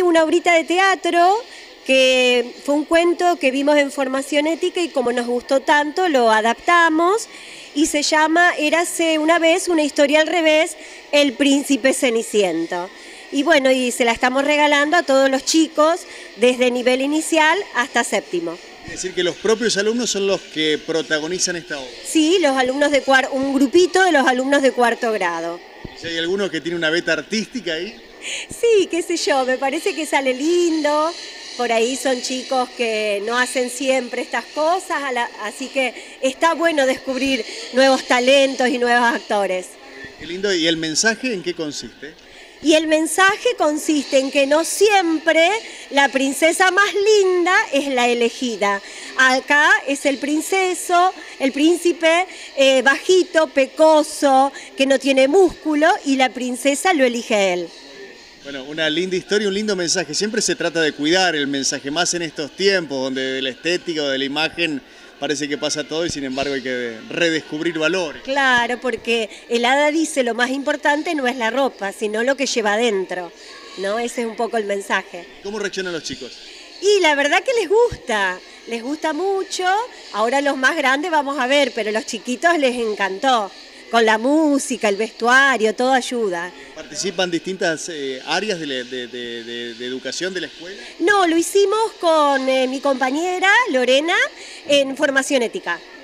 una obrita de teatro que fue un cuento que vimos en Formación Ética y como nos gustó tanto lo adaptamos y se llama Érase una vez una historia al revés, El Príncipe Ceniciento. Y bueno, y se la estamos regalando a todos los chicos desde nivel inicial hasta séptimo. Es decir, que los propios alumnos son los que protagonizan esta obra. Sí, los alumnos de un grupito de los alumnos de cuarto grado. ¿Y hay alguno que tiene una beta artística ahí? Sí, qué sé yo, me parece que sale lindo. Por ahí son chicos que no hacen siempre estas cosas, así que está bueno descubrir nuevos talentos y nuevos actores. Qué lindo. ¿Y el mensaje en qué consiste? Y el mensaje consiste en que no siempre la princesa más linda es la elegida. Acá es el princeso, el príncipe bajito, pecoso, que no tiene músculo y la princesa lo elige él. Bueno, una linda historia, un lindo mensaje. Siempre se trata de cuidar el mensaje, más en estos tiempos donde de la estética o de la imagen parece que pasa todo y sin embargo hay que redescubrir valores. Claro, porque el hada dice lo más importante no es la ropa, sino lo que lleva adentro, ¿no? Ese es un poco el mensaje. ¿Cómo reaccionan los chicos? Y la verdad que les gusta mucho. Ahora los más grandes vamos a ver, pero los chiquitos les encantó. Con la música, el vestuario, todo ayuda. ¿Participan distintas áreas de educación de la escuela? No, lo hicimos con mi compañera Lorena en Formación Ética.